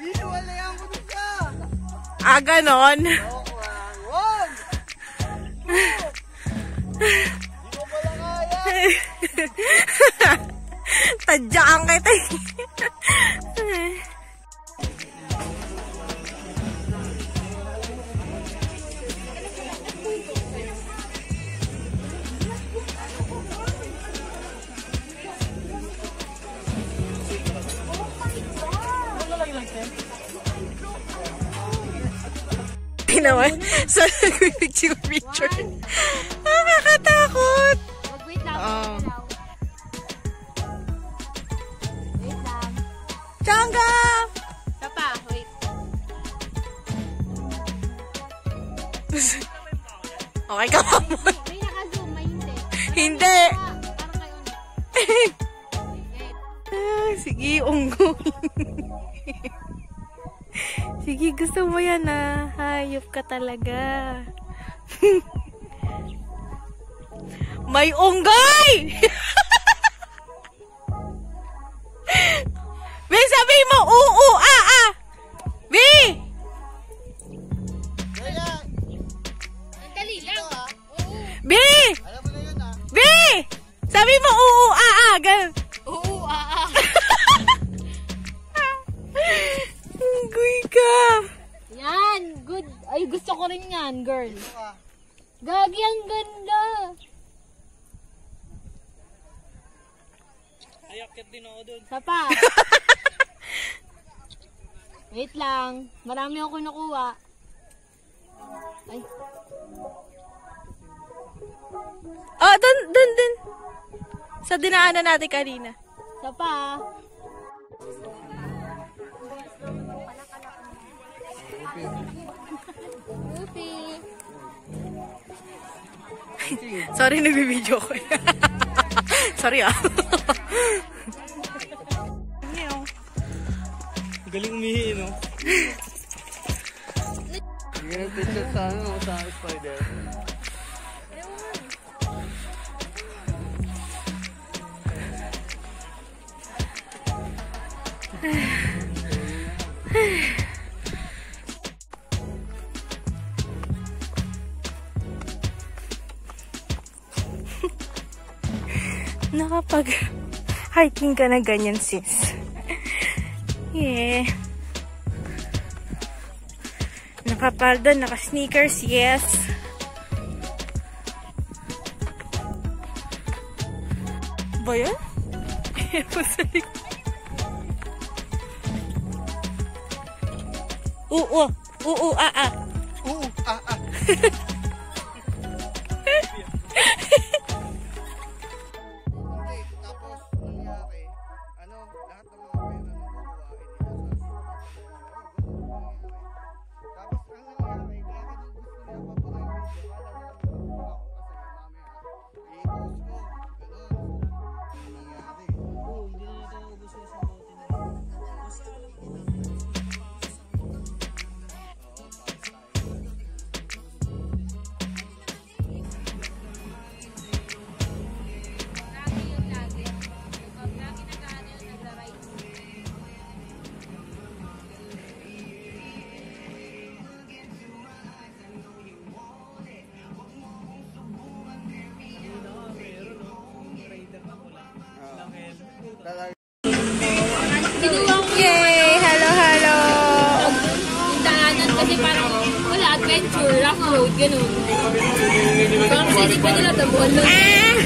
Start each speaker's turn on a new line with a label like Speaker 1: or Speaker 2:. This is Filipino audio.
Speaker 1: Iwalayan ko dun ka.
Speaker 2: Ah, ganon?
Speaker 1: Wag! Hindi ko pala kaya.
Speaker 2: Tadyaan kita. Naman. So, nag-picture. Nakakatakot.
Speaker 3: Wait lang. Wait lang.
Speaker 2: Changga!
Speaker 3: Tapa, wait.
Speaker 2: Okay ka pa mo.
Speaker 3: May naka-zoom, may hindi.
Speaker 2: Hindi.
Speaker 3: Parang kayo.
Speaker 2: Sige, unggol. Sige, gusto mo yan ah. Hayop ka talaga. May unggoy! Be, sabihin mo, oo, ah. Be!
Speaker 3: Dali lang.
Speaker 2: Be!
Speaker 1: Alam mo na yun ah.
Speaker 2: Be! Sabi mo, oo, ah. Ganun.
Speaker 3: Oo,
Speaker 2: Unggoy ka.
Speaker 3: Yan, good. Ay, gusto ko rin yan, girl. Gagi, ang ganda.
Speaker 1: Ayakit din ako dun.
Speaker 3: Tapa. Wait lang. Marami ako nakuha. Ay.
Speaker 2: Oh, dun. Sa dinaanan natin kanina.
Speaker 3: Tapa. Upi.
Speaker 2: Sorry, nagbibideo ko. Sorry ah.
Speaker 1: Galing umihi, no? Hindi na picture sa sa spider.
Speaker 2: Nakapag-hiking ka na ganyan, sis. Yeah. Nakapalda, naka-sneakers, yes. Ba yan? Oo, ah.
Speaker 1: Oo, ah.
Speaker 2: Yay! Hello!
Speaker 3: Daanan kasi parang wala adventure, rough road, ganun. Parang kasi pa nila tabon.